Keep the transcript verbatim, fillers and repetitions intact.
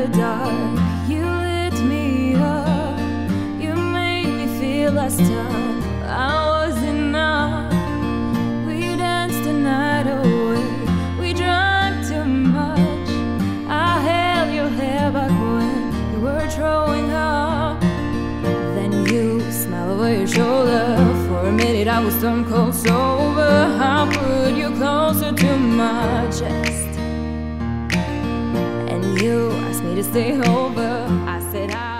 the dark, you lit me up. You made me feel less tough. I was enough. We danced the night away. We drank too much. I held your hair back when you were throwing up. Then you smiled over your shoulder. For a minute I was stone cold sober. I put you closer to my chest, and you asked me to stay over. I said I